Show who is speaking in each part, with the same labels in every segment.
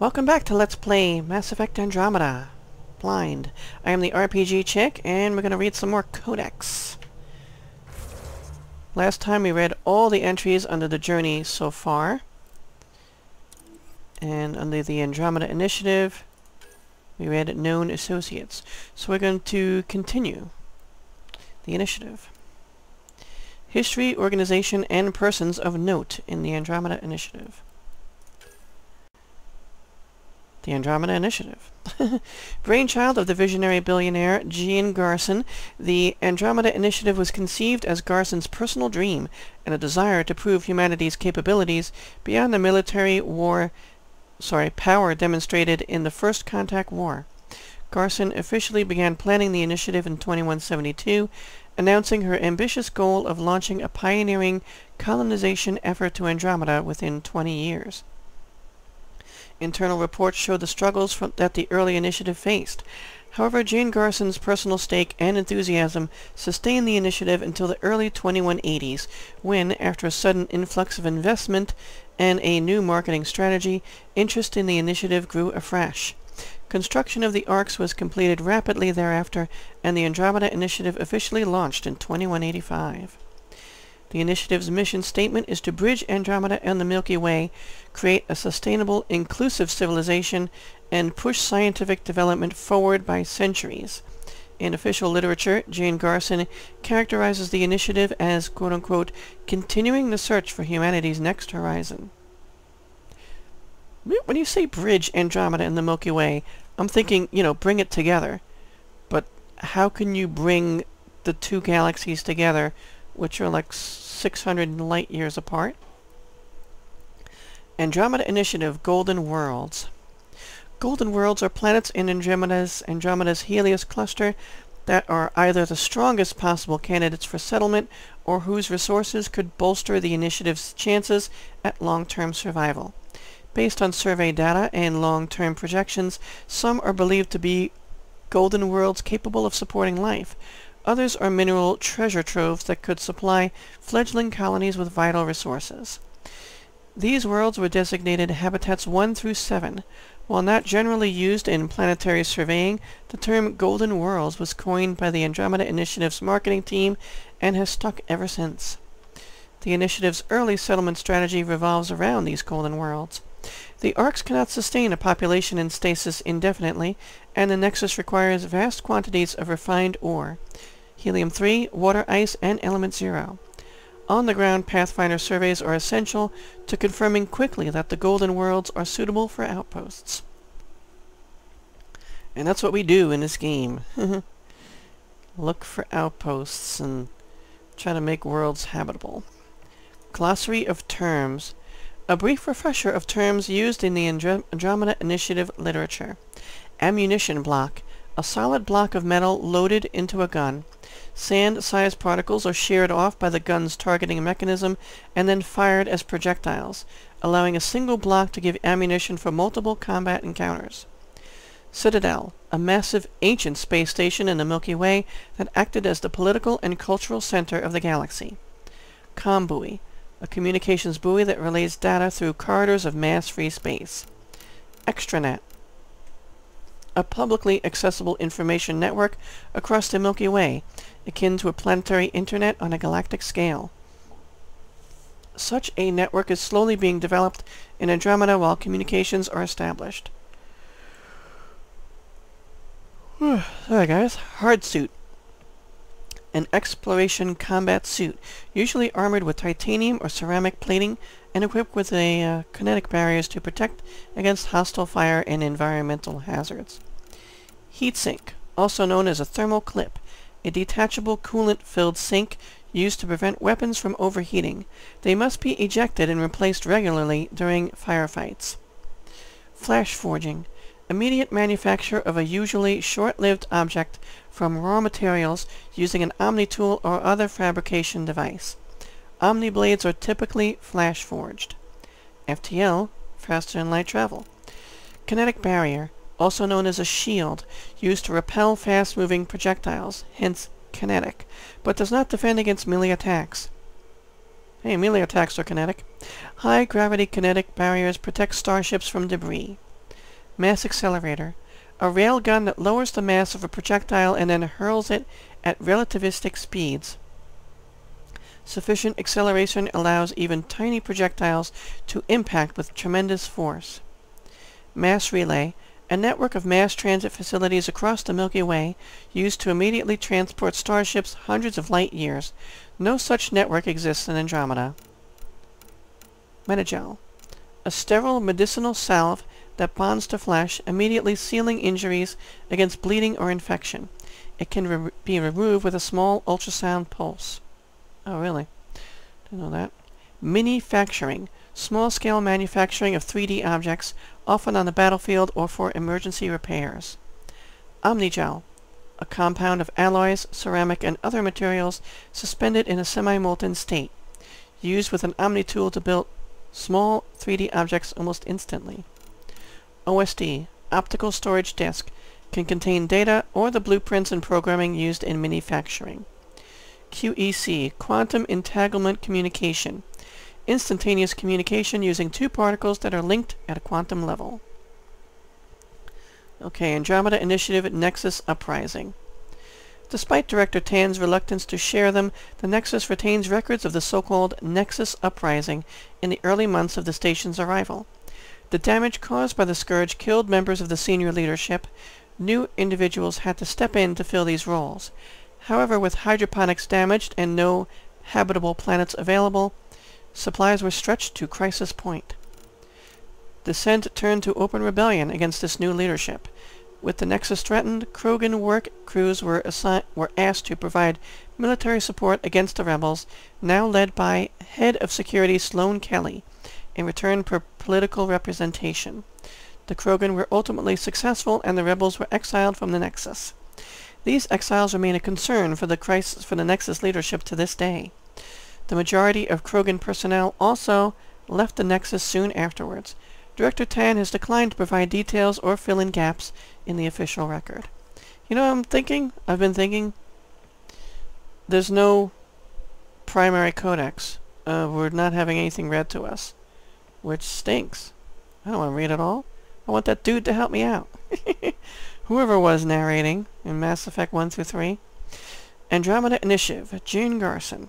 Speaker 1: Welcome back to Let's Play Mass Effect Andromeda. Blind. I am the RPG chick, and we're going to read some more Codex. Last time we read all the entries under the journey so far. And under the Andromeda Initiative, we read Known Associates. So we're going to continue the initiative. History, organization, and persons of note in the Andromeda Initiative. The Andromeda Initiative. Brainchild of the visionary billionaire Jean Garson, the Andromeda Initiative was conceived as Garson's personal dream and a desire to prove humanity's capabilities beyond the military power demonstrated in the First Contact War. Garson officially began planning the initiative in 2172, announcing her ambitious goal of launching a pioneering colonization effort to Andromeda within 20 years. Internal reports show the struggles that the early initiative faced. However, Jane Garson's personal stake and enthusiasm sustained the initiative until the early 2180s, when, after a sudden influx of investment and a new marketing strategy, interest in the initiative grew afresh. Construction of the ARCs was completed rapidly thereafter, and the Andromeda Initiative officially launched in 2185. The initiative's mission statement is to bridge Andromeda and the Milky Way, create a sustainable, inclusive civilization, and push scientific development forward by centuries. In official literature, Jane Garson characterizes the initiative as, quote-unquote, continuing the search for humanity's next horizon. When you say bridge Andromeda and the Milky Way, I'm thinking, bring it together. But how can you bring the two galaxies together, which are like 600 light years apart? Andromeda Initiative Golden Worlds. Golden Worlds are planets in Andromeda's Helios cluster that are either the strongest possible candidates for settlement or whose resources could bolster the initiative's chances at long-term survival. Based on survey data and long-term projections, some are believed to be golden worlds capable of supporting life. Others are mineral treasure troves that could supply fledgling colonies with vital resources. These worlds were designated Habitats 1 through 7. While not generally used in planetary surveying, the term Golden Worlds was coined by the Andromeda Initiative's marketing team and has stuck ever since. The initiative's early settlement strategy revolves around these Golden Worlds. The ARCs cannot sustain a population in stasis indefinitely, and the Nexus requires vast quantities of refined ore. Helium-3, water ice, and element 0. On-the-ground Pathfinder surveys are essential to confirming quickly that the Golden Worlds are suitable for outposts. And that's what we do in this game. Look for outposts and try to make worlds habitable. Glossary of terms. A brief refresher of terms used in the Andromeda Initiative literature. Ammunition block. A solid block of metal loaded into a gun. Sand-sized particles are sheared off by the gun's targeting mechanism and then fired as projectiles, allowing a single block to give ammunition for multiple combat encounters. Citadel. A massive ancient space station in the Milky Way that acted as the political and cultural center of the galaxy. Comm buoy. A communications buoy that relays data through corridors of mass-free space. Extranet. A publicly accessible information network across the Milky Way, akin to a planetary internet on a galactic scale. Such a network is slowly being developed in Andromeda while communications are established. Sorry guys. Hard suit. An exploration combat suit, usually armored with titanium or ceramic plating and equipped with kinetic barriers to protect against hostile fire and environmental hazards. Heatsink, also known as a thermal clip, a detachable coolant-filled sink used to prevent weapons from overheating. They must be ejected and replaced regularly during firefights. Flash forging, immediate manufacture of a usually short-lived object from raw materials using an Omni-tool or other fabrication device. Omni-blades are typically flash-forged. FTL, faster than light travel. Kinetic barrier, also known as a shield, used to repel fast-moving projectiles, hence kinetic, but does not defend against melee attacks. Hey, melee attacks are kinetic. High-gravity kinetic barriers protect starships from debris. Mass accelerator. A railgun that lowers the mass of a projectile and then hurls it at relativistic speeds. Sufficient acceleration allows even tiny projectiles to impact with tremendous force. Mass relay. A network of mass transit facilities across the Milky Way used to immediately transport starships hundreds of light years. No such network exists in Andromeda. Metagel. A sterile medicinal salve that bonds to flesh, immediately sealing injuries against bleeding or infection. It can be removed with a small ultrasound pulse. Oh, really? Didn't know that. Manufacturing. Small-scale manufacturing of 3D objects, often on the battlefield or for emergency repairs. Omnigel. A compound of alloys, ceramic, and other materials suspended in a semi-molten state. Used with an Omni-tool to build small 3D objects almost instantly. OSD. Optical storage disk. Can contain data or the blueprints and programming used in manufacturing. QEC. Quantum entanglement communication. Instantaneous communication using two particles that are linked at a quantum level. Okay, Andromeda Initiative Nexus Uprising. Despite Director Tan's reluctance to share them, the Nexus retains records of the so-called Nexus Uprising in the early months of the station's arrival. The damage caused by the Scourge killed members of the senior leadership. New individuals had to step in to fill these roles. However, with hydroponics damaged and no habitable planets available, supplies were stretched to crisis point. Dissent turned to open rebellion against this new leadership. With the Nexus threatened, Krogan work crews were asked to provide military support against the rebels, now led by Head of Security Sloan Kelly, in return for political representation. The Krogan were ultimately successful, and the rebels were exiled from the Nexus. These exiles remain a concern for the Nexus leadership to this day. The majority of Krogan personnel also left the Nexus soon afterwards. Director Tan has declined to provide details or fill in gaps in the official record. You know what I've been thinking? There's no primary codex. We're not having anything read to us, which stinks. I don't want to read it all. I want that dude to help me out. Whoever was narrating in Mass Effect 1 through 3. Andromeda Initiative, Gene Garson.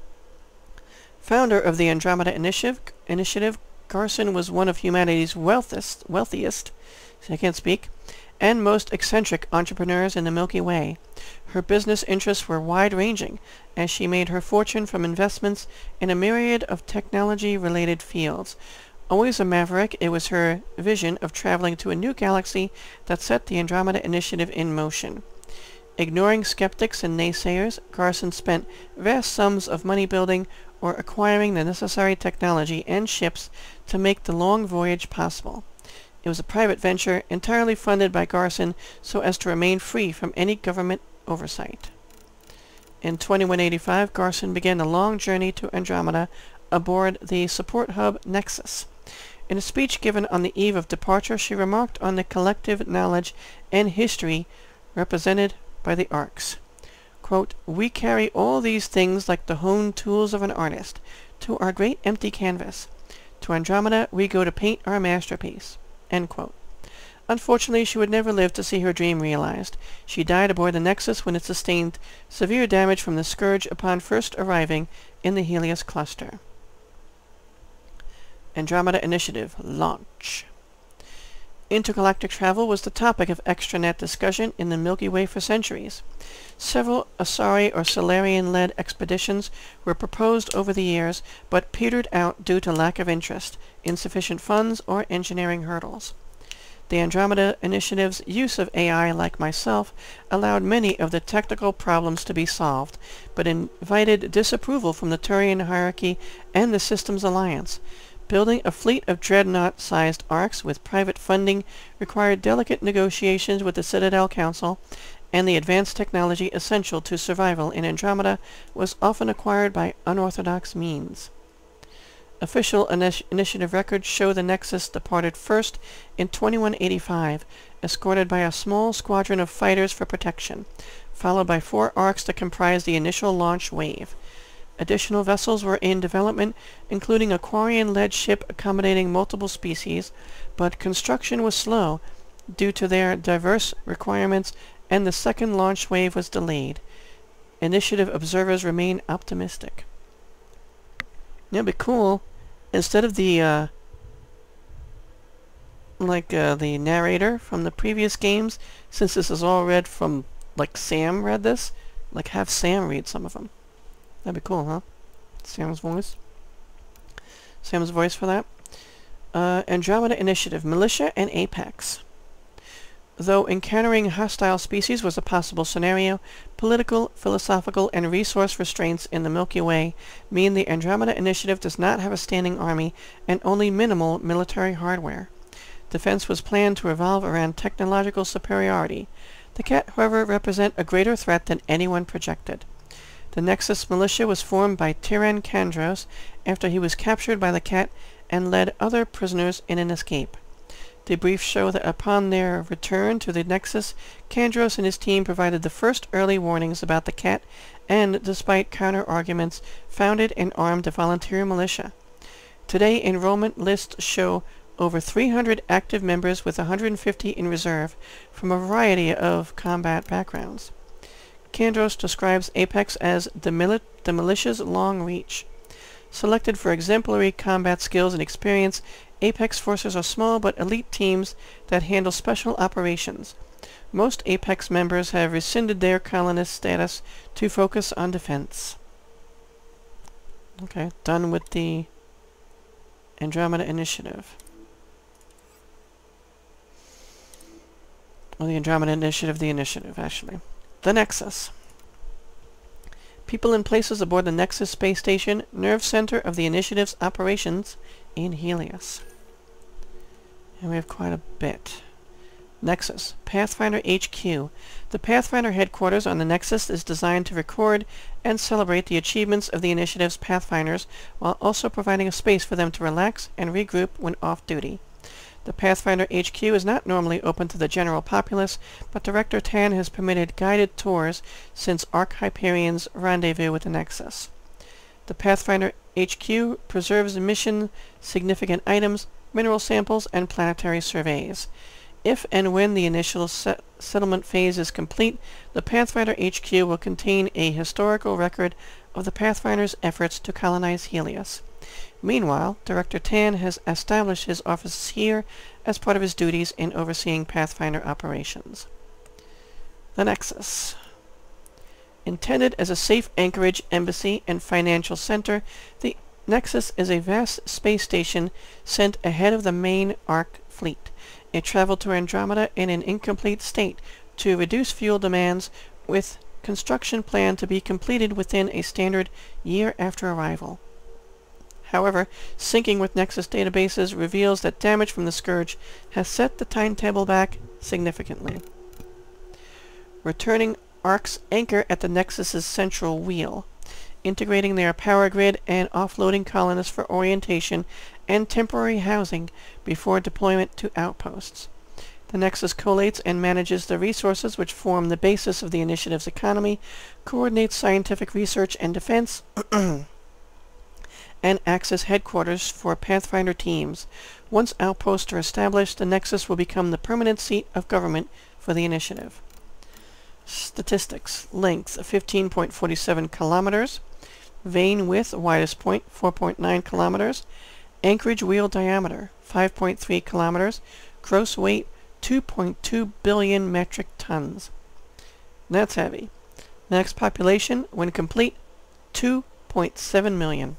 Speaker 1: Founder of the Andromeda Initiative, Garson was one of humanity's wealthiest, I can't speak, and most eccentric entrepreneurs in the Milky Way. Her business interests were wide-ranging, as she made her fortune from investments in a myriad of technology-related fields. Always a maverick, it was her vision of traveling to a new galaxy that set the Andromeda Initiative in motion. Ignoring skeptics and naysayers, Garson spent vast sums of money building or acquiring the necessary technology and ships to make the long voyage possible. It was a private venture, entirely funded by Garson so as to remain free from any government oversight. In 2185, Garson began the long journey to Andromeda aboard the support hub Nexus. In a speech given on the eve of departure, she remarked on the collective knowledge and history represented by the arcs. Quote, "We carry all these things like the honed tools of an artist to our great empty canvas. To Andromeda we go to paint our masterpiece." End quote. Unfortunately, she would never live to see her dream realized. She died aboard the Nexus when it sustained severe damage from the Scourge upon first arriving in the Helios cluster. Andromeda Initiative Launch. Intergalactic travel was the topic of extranet discussion in the Milky Way for centuries. Several Asari or Solarian-led expeditions were proposed over the years, but petered out due to lack of interest, insufficient funds, or engineering hurdles. The Andromeda Initiative's use of AI, like myself, allowed many of the technical problems to be solved, but invited disapproval from the Turian hierarchy and the Systems Alliance. Building a fleet of dreadnought-sized arcs with private funding required delicate negotiations with the Citadel Council, and the advanced technology essential to survival in Andromeda was often acquired by unorthodox means. Official initiative records show the Nexus departed first in 2185, escorted by a small squadron of fighters for protection, followed by 4 arcs that comprised the initial launch wave. Additional vessels were in development, including a Quarian-led ship accommodating multiple species, but construction was slow, due to their diverse requirements, and the second launch wave was delayed. Initiative observers remain optimistic. It'd be cool, instead of the the narrator from the previous games, since this is all read from, like, s.a.m read this, like, have s.a.m read some of them. That'd be cool, huh? s.a.m's voice. s.a.m's voice for that. Andromeda Initiative, Militia and Apex. Though encountering hostile species was a possible scenario, political, philosophical, and resource restraints in the Milky Way mean the Andromeda Initiative does not have a standing army and only minimal military hardware. Defense was planned to revolve around technological superiority. The Cat, however, represent a greater threat than anyone projected. The Nexus militia was formed by Tyran Kandros after he was captured by the Cat and led other prisoners in an escape. Debriefs show that upon their return to the Nexus, Kandros and his team provided the first early warnings about the Cat and, despite counter-arguments, founded and armed a volunteer militia. Today, enrollment lists show over 300 active members with 150 in reserve from a variety of combat backgrounds. Kandros describes Apex as the militia's long reach. Selected for exemplary combat skills and experience, Apex forces are small but elite teams that handle special operations. Most Apex members have rescinded their colonist status to focus on defense. Okay, done with the Andromeda Initiative. Well, the Andromeda Initiative, actually. The Nexus. People and places aboard the Nexus space station, nerve center of the Initiative's operations in Helios. And we have quite a bit. Nexus, Pathfinder HQ. The Pathfinder headquarters on the Nexus is designed to record and celebrate the achievements of the Initiative's Pathfinders, while also providing a space for them to relax and regroup when off-duty. The Pathfinder HQ is not normally open to the general populace, but Director Tan has permitted guided tours since Arch-Hyperion's rendezvous with the Nexus. The Pathfinder HQ preserves mission-significant items, mineral samples, and planetary surveys. If and when the initial settlement phase is complete, the Pathfinder HQ will contain a historical record of the Pathfinder's efforts to colonize Helios. Meanwhile, Director Tan has established his offices here as part of his duties in overseeing Pathfinder operations. The Nexus. Intended as a safe anchorage, embassy, and financial center, the Nexus is a vast space station sent ahead of the main Ark fleet. It traveled to Andromeda in an incomplete state to reduce fuel demands, with construction planned to be completed within a standard year after arrival. However, syncing with Nexus databases reveals that damage from the Scourge has set the timetable back significantly. Returning Arks anchor at the Nexus's central wheel, integrating their power grid and offloading colonists for orientation and temporary housing before deployment to outposts. The Nexus collates and manages the resources which form the basis of the Initiative's economy, coordinates scientific research and defense, and acts as headquarters for Pathfinder teams. Once outposts are established, the Nexus will become the permanent seat of government for the Initiative. Statistics. Length, 15.47 kilometers. Vane width, widest point, 4.9 kilometers. Anchorage wheel diameter, 5.3 kilometers. Gross weight, 2.2 billion metric tons. That's heavy. Next population, when complete, 2.7 million.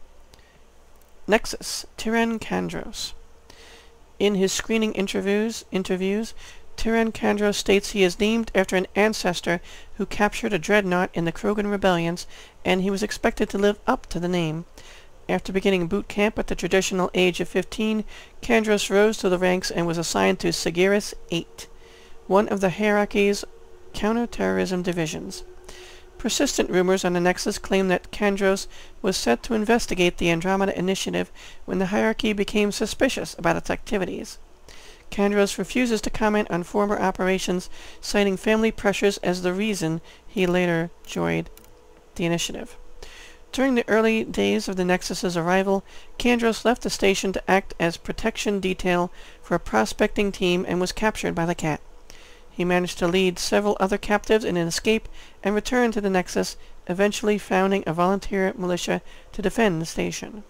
Speaker 1: Nexus, Tyran Kandros. In his screening interviews, Tyran Kandros states he is named after an ancestor who captured a dreadnought in the Krogan rebellions, and he was expected to live up to the name. After beginning boot camp at the traditional age of 15, Kandros rose to the ranks and was assigned to Sigiris 8, one of the hierarchy's counter-terrorism divisions. Persistent rumors on the Nexus claim that Kandros was set to investigate the Andromeda Initiative when the hierarchy became suspicious about its activities. Kandros refuses to comment on former operations, citing family pressures as the reason he later joined the Initiative. During the early days of the Nexus's arrival, Kandros left the station to act as protection detail for a prospecting team and was captured by the Cat. He managed to lead several other captives in an escape and returned to the Nexus, eventually founding a volunteer militia to defend the station.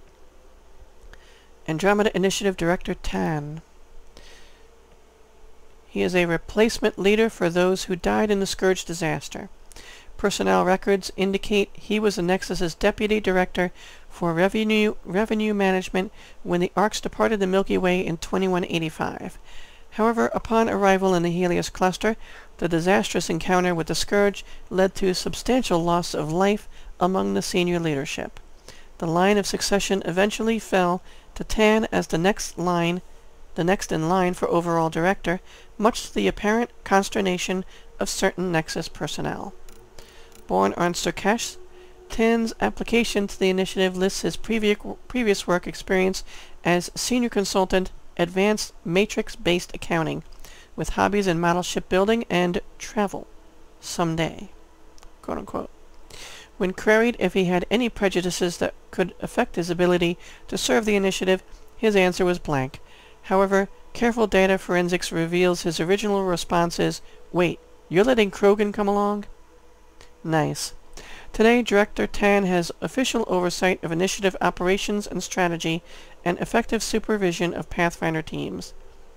Speaker 1: Andromeda Initiative Director Tan. He is a replacement leader for those who died in the Scourge disaster. Personnel records indicate he was the Nexus's deputy director for revenue management when the Arks departed the Milky Way in 2185. However, upon arrival in the Helios cluster, the disastrous encounter with the Scourge led to substantial loss of life among the senior leadership. The line of succession eventually fell to Tan as the next in line for overall director, much to the apparent consternation of certain Nexus personnel. Born on Surkesh, Tan's application to the initiative lists his previous work experience as senior consultant, advanced matrix-based accounting, with hobbies in model shipbuilding and travel, someday, quote-unquote. When queried if he had any prejudices that could affect his ability to serve the initiative, his answer was blank. However, careful data forensics reveals his original response is, "Wait, you're letting Krogan come along?" Nice. Today, Director Tan has official oversight of initiative operations and strategy and effective supervision of Pathfinder teams.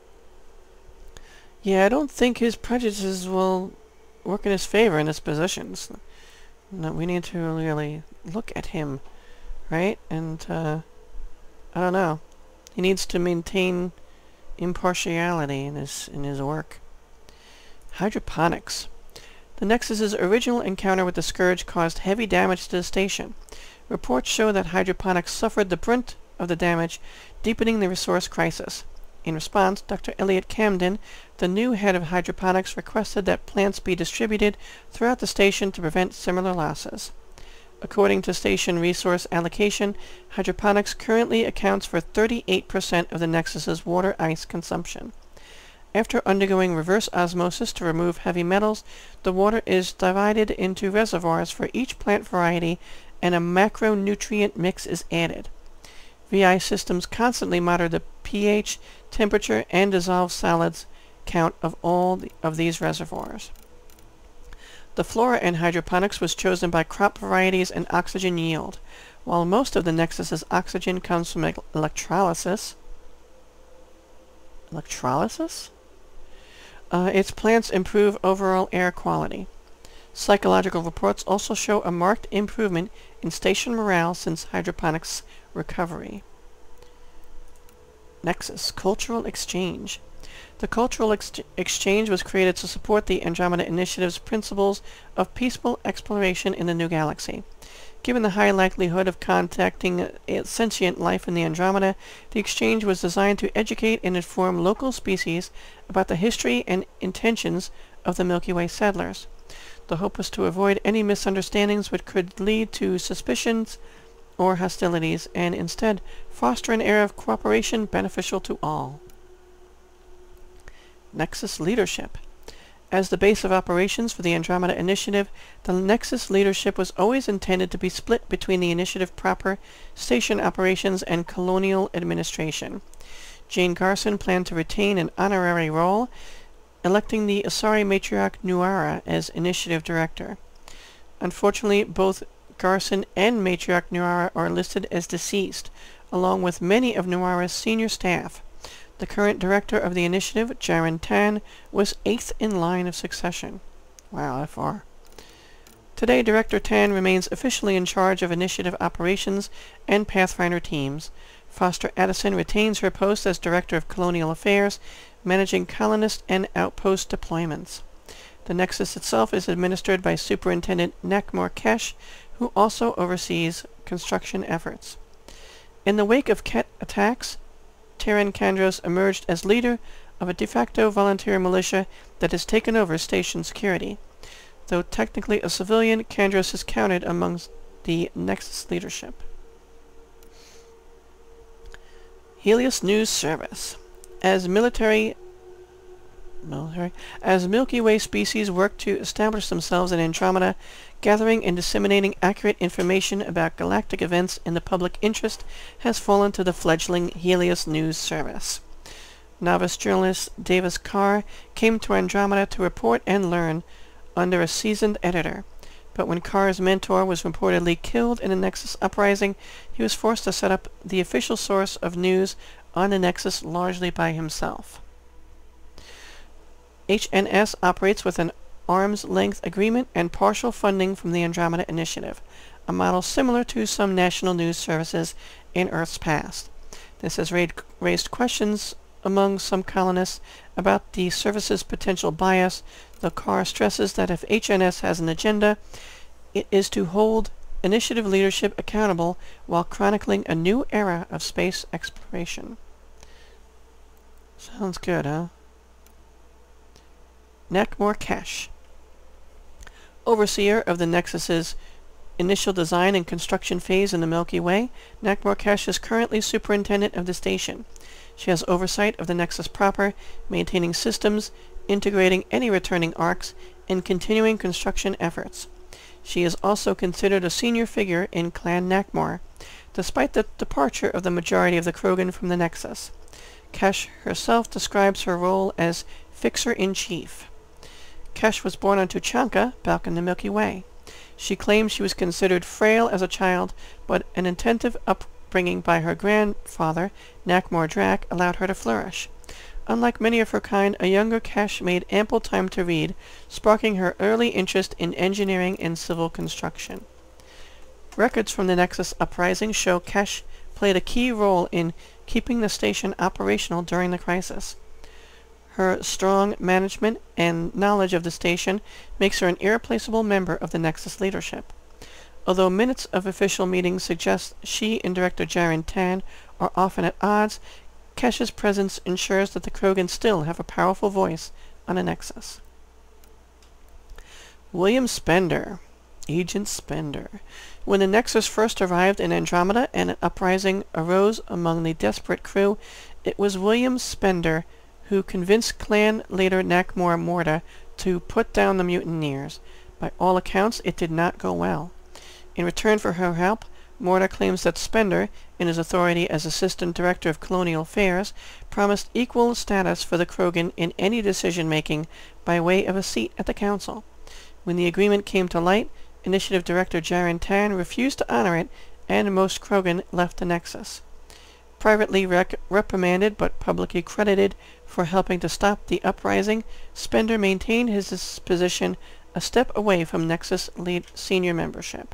Speaker 1: Yeah, I don't think his prejudices will work in his favor in this position. So, no, we need to really look at him, right? And, I don't know. He needs to maintain impartiality in his work. Hydroponics. The Nexus's original encounter with the Scourge caused heavy damage to the station. Reports show that hydroponics suffered the brunt of the damage, deepening the resource crisis. In response, Dr. Elliot Camden, the new head of hydroponics, requested that plants be distributed throughout the station to prevent similar losses. According to station resource allocation, hydroponics currently accounts for 38% of the Nexus's water-ice consumption. After undergoing reverse osmosis to remove heavy metals, the water is divided into reservoirs for each plant variety, and a macronutrient mix is added. VI systems constantly monitor the pH, temperature, and dissolved solids count of all of these reservoirs. The flora in hydroponics was chosen by crop varieties and oxygen yield. While most of the Nexus's oxygen comes from electrolysis, its plants improve overall air quality. Psychological reports also show a marked improvement in station morale since hydroponics recovery. Nexus Cultural Exchange. The Cultural Exchange was created to support the Andromeda Initiative's principles of peaceful exploration in the new galaxy. Given the high likelihood of contacting sentient life in the Andromeda, the exchange was designed to educate and inform local species about the history and intentions of the Milky Way settlers. The hope was to avoid any misunderstandings which could lead to suspicions or hostilities, and instead foster an era of cooperation beneficial to all. Nexus Leadership. As the base of operations for the Andromeda Initiative, the Nexus leadership was always intended to be split between the Initiative proper, station operations, and colonial administration. Jane Garson planned to retain an honorary role, electing the Asari matriarch Nuara as Initiative Director. Unfortunately, both Garson and matriarch Nuara are listed as deceased, along with many of Nuara's senior staff. The current director of the initiative, Jaren Tan, was 8th in line of succession. Wow, that far. Today, Director Tan remains officially in charge of initiative operations and Pathfinder teams. Foster Addison retains her post as Director of Colonial Affairs, managing colonist and outpost deployments. The Nexus itself is administered by Superintendent Nakmor Kesh, who also oversees construction efforts. In the wake of Ket attacks, Terran Kandros emerged as leader of a de facto volunteer militia that has taken over station security. Though technically a civilian, Kandros is counted amongst the Nexus leadership. Helios News Service. As military military. As Milky Way species work to establish themselves in Andromeda, gathering and disseminating accurate information about galactic events in the public interest has fallen to the fledgling Helios News Service. Novice journalist Davis Carr came to Andromeda to report and learn under a seasoned editor. But when Carr's mentor was reportedly killed in a Nexus uprising, he was forced to set up the official source of news on the Nexus largely by himself. HNS operates with an arm's-length agreement and partial funding from the Andromeda Initiative, a model similar to some national news services in Earth's past. This has raised questions among some colonists about the service's potential bias, though Carr stresses that if HNS has an agenda, it is to hold initiative leadership accountable while chronicling a new era of space exploration. Sounds good, huh? Nakmor Kesh, overseer of the Nexus's initial design and construction phase in the Milky Way, Nakmor Kesh is currently superintendent of the station. She has oversight of the Nexus proper, maintaining systems, integrating any returning arcs, and continuing construction efforts. She is also considered a senior figure in Clan Nakmor, despite the departure of the majority of the Krogan from the Nexus. Kesh herself describes her role as Fixer-in-Chief. Kesh was born on Tuchanka, back in the Milky Way. She claims she was considered frail as a child, but an attentive upbringing by her grandfather, Nakmor Drak, allowed her to flourish. Unlike many of her kind, a younger Kesh made ample time to read, sparking her early interest in engineering and civil construction. Records from the Nexus uprising show Kesh played a key role in keeping the station operational during the crisis. Her strong management and knowledge of the station makes her an irreplaceable member of the Nexus leadership. Although minutes of official meetings suggest she and Director Jaren Tan are often at odds, Kesh's presence ensures that the Krogan still have a powerful voice on the Nexus. William Spender, Agent Spender. When the Nexus first arrived in Andromeda and an uprising arose among the desperate crew, it was William Spender who convinced clan leader Nakmor Morda to put down the mutineers. By all accounts, it did not go well. In return for her help, Morda claims that Spender, in his authority as Assistant Director of Colonial Affairs, promised equal status for the Krogan in any decision-making by way of a seat at the Council. When the agreement came to light, Initiative Director Jaren Tan refused to honor it, and most Krogan left the Nexus. Privately reprimanded but publicly credited for helping to stop the uprising, Spender maintained his position a step away from Nexus lead senior membership.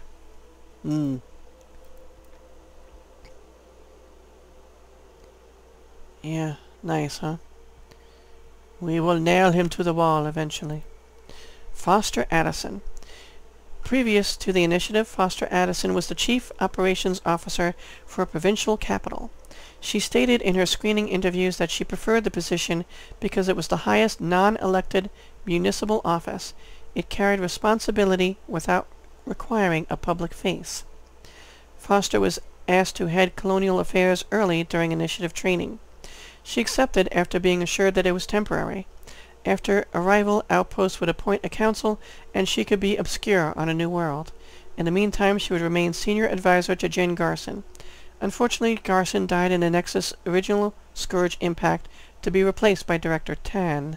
Speaker 1: Yeah, nice, huh? We will nail him to the wall eventually. Foster Addison. Previous to the initiative, Foster Addison was the Chief Operations Officer for a provincial capital. She stated in her screening interviews that she preferred the position because it was the highest non-elected municipal office. It carried responsibility without requiring a public face. Foster was asked to head colonial affairs early during initiative training. She accepted after being assured that it was temporary. After arrival, Outpost would appoint a council, and she could be obscure on a new world. In the meantime, she would remain senior advisor to Jin Garson. Unfortunately, Garson died in the Nexus' original Scourge impact, to be replaced by Director Tan.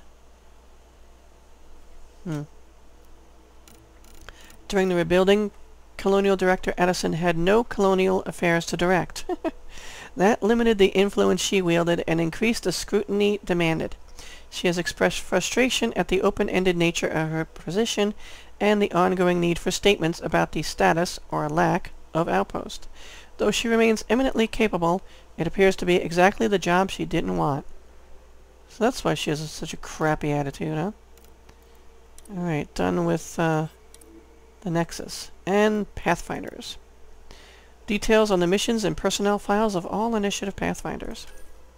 Speaker 1: During the rebuilding, Colonial Director Addison had no colonial affairs to direct. That limited the influence she wielded and increased the scrutiny demanded. She has expressed frustration at the open-ended nature of her position and the ongoing need for statements about the status, or lack, of Outpost. Though she remains eminently capable, it appears to be exactly the job she didn't want. So that's why she has such a crappy attitude, huh? Alright, done with the Nexus. And Pathfinders. Details on the missions and personnel files of all Initiative Pathfinders.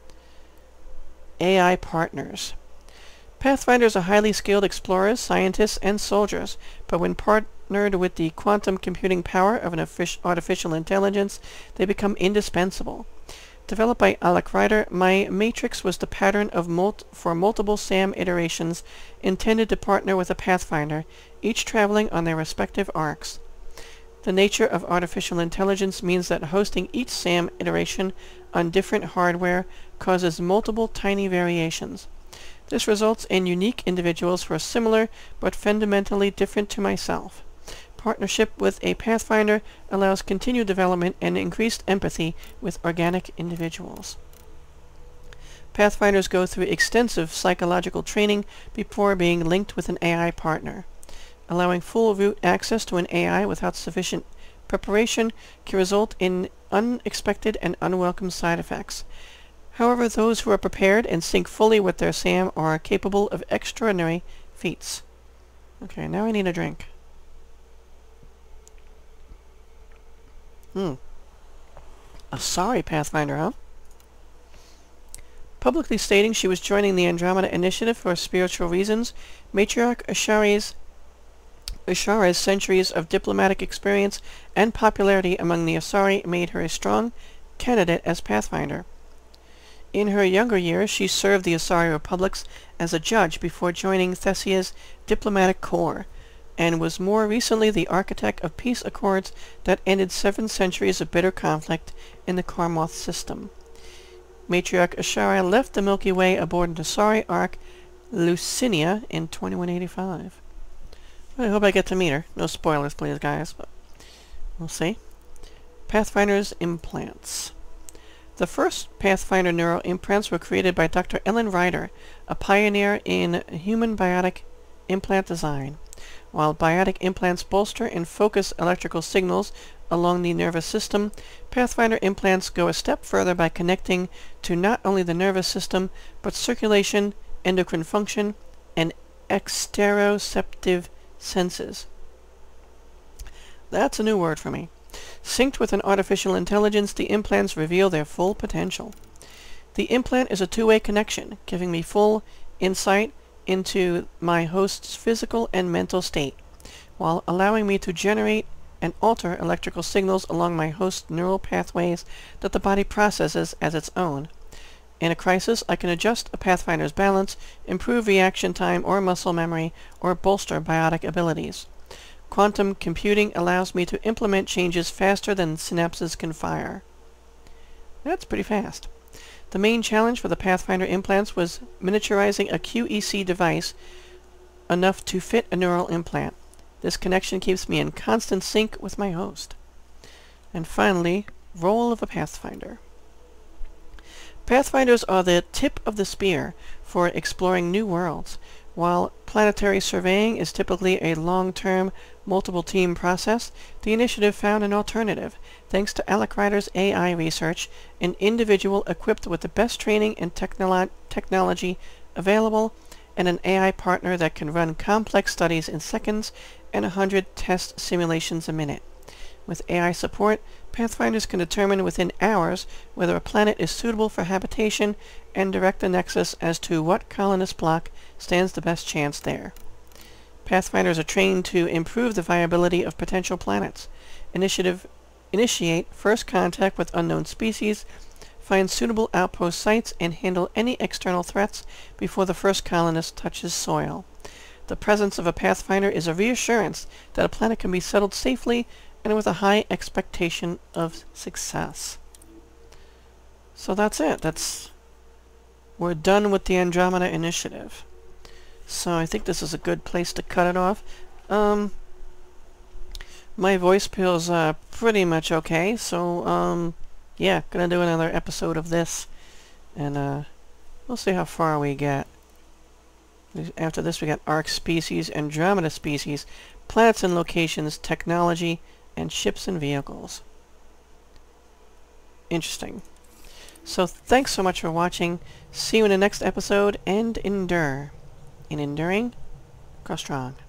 Speaker 1: AI Partners. Pathfinders are highly skilled explorers, scientists, and soldiers, but when partnered with the quantum computing power of an artificial intelligence, they become indispensable. Developed by Alec Ryder, my matrix was the pattern of for multiple s.a.m. iterations intended to partner with a pathfinder, each traveling on their respective arcs. The nature of artificial intelligence means that hosting each s.a.m. iteration on different hardware causes multiple tiny variations. This results in unique individuals who are similar but fundamentally different to myself. Partnership with a pathfinder allows continued development and increased empathy with organic individuals. Pathfinders go through extensive psychological training before being linked with an AI partner. Allowing full root access to an AI without sufficient preparation can result in unexpected and unwelcome side effects. However, those who are prepared and sync fully with their s.a.m. are capable of extraordinary feats. Okay, now I need a drink. A sorry Pathfinder, huh? Publicly stating she was joining the Andromeda Initiative for spiritual reasons, Matriarch Ashara's centuries of diplomatic experience and popularity among the Asari made her a strong candidate as Pathfinder. In her younger years, she served the Asari Republics as a judge before joining Thessia's diplomatic corps, and was more recently the architect of peace accords that ended 7 centuries of bitter conflict in the Karmoth system. Matriarch Ashara left the Milky Way aboard an Asari ark, Lucinia, in 2185. I hope I get to meet her. No spoilers, please, guys, but we'll see. Pathfinder's implants. The first Pathfinder neural implants were created by Dr. Ellen Ryder, a pioneer in human biotic implant design. While biotic implants bolster and focus electrical signals along the nervous system, Pathfinder implants go a step further by connecting to not only the nervous system, but circulation, endocrine function, and exteroceptive senses. That's a new word for me. Synced with an artificial intelligence, the implants reveal their full potential. The implant is a two-way connection, giving me full insight into my host's physical and mental state, while allowing me to generate and alter electrical signals along my host's neural pathways that the body processes as its own. In a crisis, I can adjust a Pathfinder's balance, improve reaction time or muscle memory, or bolster biotic abilities. Quantum computing allows me to implement changes faster than synapses can fire. That's pretty fast. The main challenge for the Pathfinder implants was miniaturizing a QEC device enough to fit a neural implant. This connection keeps me in constant sync with my host. And finally, role of a Pathfinder. Pathfinders are the tip of the spear for exploring new worlds. While planetary surveying is typically a long-term, multiple-team process, the initiative found an alternative. Thanks to Alec Ryder's AI research, an individual equipped with the best training and technology available, and an AI partner that can run complex studies in seconds and 100 test simulations a minute. With AI support, Pathfinders can determine within hours whether a planet is suitable for habitation and direct the Nexus as to what colonist block stands the best chance there. Pathfinders are trained to improve the viability of potential planets, initiate first contact with unknown species, find suitable outpost sites, and handle any external threats before the first colonist touches soil. The presence of a Pathfinder is a reassurance that a planet can be settled safely and with a high expectation of success. So that's it. We're done with the Andromeda Initiative. So I think this is a good place to cut it off. My voice feels pretty much okay, so yeah, gonna do another episode of this, and we'll see how far we get. After this we got Arc Species, Andromeda Species, Planets and Locations, Technology, and Ships and Vehicles. Interesting. So thanks so much for watching. See you in the next episode, and endure. In enduring, grow strong.